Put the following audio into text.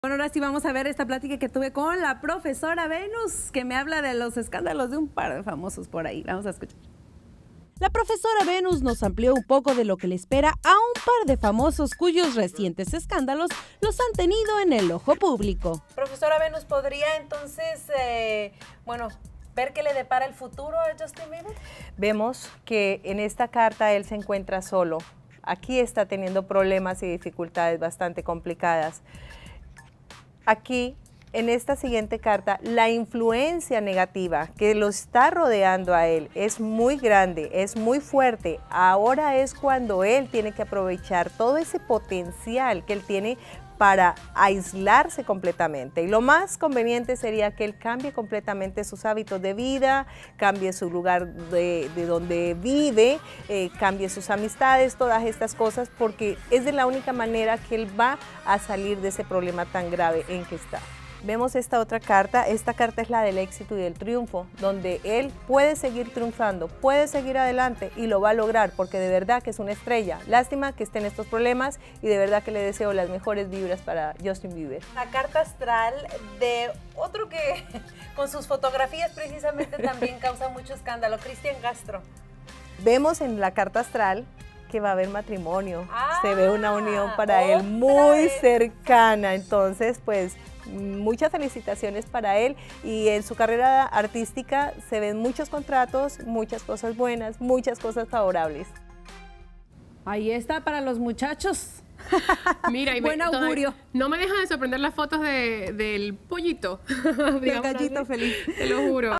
Bueno, ahora sí vamos a ver esta plática que tuve con la profesora Venus, que me habla de los escándalos de un par de famosos por ahí. Vamos a escuchar. La profesora Venus nos amplió un poco de lo que le espera a un par de famosos cuyos recientes escándalos los han tenido en el ojo público. Profesora Venus, ¿podría entonces, ver qué le depara el futuro a Justin Bieber? Vemos que en esta carta él se encuentra solo. Aquí está teniendo problemas y dificultades bastante complicadas. Aquí, en esta siguiente carta, la influencia negativa que lo está rodeando a él es muy grande, es muy fuerte. Ahora es cuando él tiene que aprovechar todo ese potencial que él tiene para aislarse completamente. Y lo más conveniente sería que él cambie completamente sus hábitos de vida, cambie su lugar de donde vive, cambie sus amistades, todas estas cosas, porque es de la única manera que él va a salir de ese problema tan grave en que está. Vemos esta otra carta. Esta carta es la del éxito y del triunfo, donde él puede seguir triunfando, puede seguir adelante y lo va a lograr porque de verdad que es una estrella. Lástima que esté en estos problemas y de verdad que le deseo las mejores vibras para Justin Bieber. La carta astral de otro que con sus fotografías precisamente también causa mucho escándalo, Cristian Castro. Vemos en la carta astral que va a haber matrimonio, se ve una unión para él muy cercana, entonces pues muchas felicitaciones para él y en su carrera artística se ven muchos contratos, muchas cosas buenas, muchas cosas favorables. Ahí está para los muchachos. Mira, y buen augurio. No me dejan de sorprender las fotos del pollito. Del gallito feliz. Te lo juro.